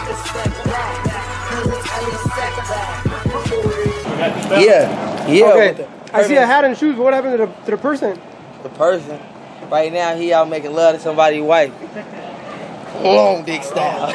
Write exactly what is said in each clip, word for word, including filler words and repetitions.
Yeah, yeah. Okay. I see a hat and shoes. What happened to the, to the person? The person. Right now, he out making love to somebody's wife. Long dick style.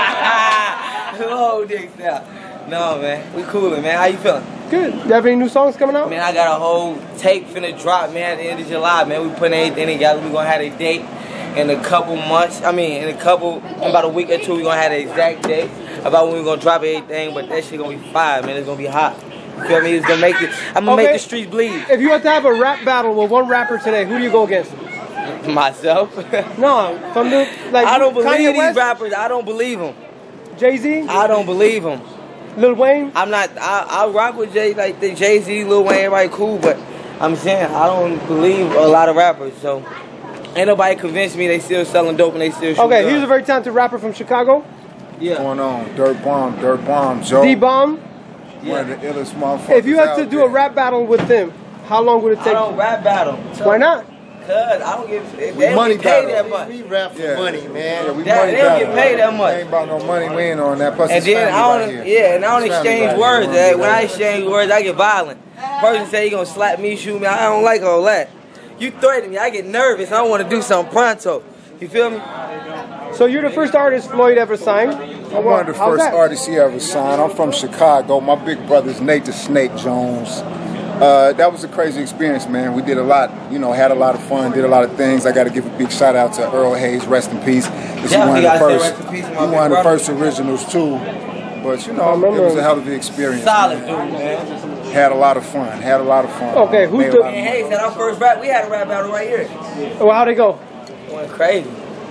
Long dick style. No, man. We coolin', man. How you feeling? Good. You have any new songs coming out? Man, I got a whole tape finna drop, man, at the end of July, man. We putting everything together. We gonna have a date in a couple months. I mean, in a couple, in about a week or two, we gonna have the exact date about when we gonna drop everything. But that shit gonna be fire, man. It's gonna be hot. You feel me? It's gonna make it. I'm gonna Okay. make the streets bleed. If you had to have a rap battle with one rapper today, who do you go against? Myself. No, from the like. I don't believe Kanye these West, rappers. I don't believe them. Jay-Z, I don't believe them. Lil Wayne. I'm not. I, I rock with Jay, like the Jay Z, Lil Wayne, everybody cool, but I'm saying I don't believe a lot of rappers. So ain't nobody convinced me they still selling dope and they still shooting Okay, guns. here's a very talented rapper from Chicago. Yeah. Going on, Dirt Bomb, Dirt Bomb, Joe. D-Bomb. One of the illest motherfuckers. If you had to out do there. a rap battle with them, how long would it I take? don't rap battle. Why not? Cause I don't get. They We don't money get paid battle. that much. We rap for Yeah. money, man. Yeah, we That- money they don't get battle. paid that much. Ain't about no money. We ain't on that. Plus, And it's then family I right don't, here. yeah, and I don't It's family exchange right words. here. That when I exchange words, I get violent. Person say he gonna slap me, shoot me. I don't like all that. You threaten me, I get nervous. I want to do something pronto. You feel me? So you're the first artist Floyd ever signed? I'm one of the How's first that? artists he ever signed. I'm from Chicago. My big brother's Nate the Snake Jones. Uh, that was a crazy experience, man. We did a lot, you know, had a lot of fun, did a lot of things. I got to give a big shout out to Earl Hayes, rest in peace. He's Yeah, one we of the gotta say first, rest in peace to he my big one of the brother. first originals too. But you I know, remember it was him. a hell of an experience. Solid man. dude, man. Had a lot of fun. Had a lot of fun. Okay, who's Made a the- lot of And money. Hayes had our first rap. We had a rap battle right here. Well, how'd it go? It went crazy.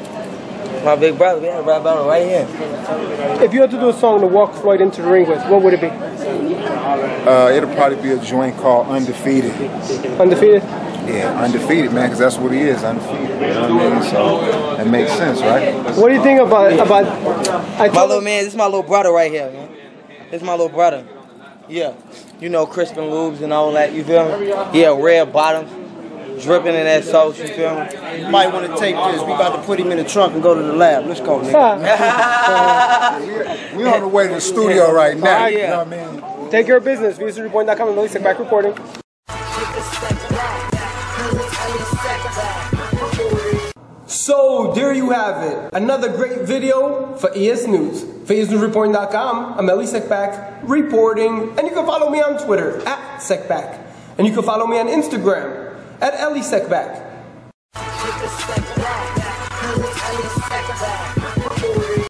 My big brother, we had a rap battle right here. If you had to do a song to walk Floyd into the ring with, what would it be? Uh, it'll probably be a joint called Undefeated. Undefeated? Yeah, undefeated, man, because that's what he is, undefeated. You know what I mean? So it makes sense, right? What do you think about about? I My told little man, this is my little brother right here, man. This is my little brother. Yeah. You know, Crispin Lubes and all that, you feel me? Yeah, red bottoms, dripping in that sauce, you feel me? You might want to take this. We about to put him in the trunk and go to the lab. Let's go, nigga. We're on the way to the studio right now. Yeah. You know what I mean? Take care of business. V S N Report dot com and Melissa back reporting. So there you have it. Another great video for E S News. For E S News Reporting dot com, I'm Ellie Sekback reporting. And you can follow me on Twitter at Sekback. And you can follow me on Instagram at Ellie Sekback.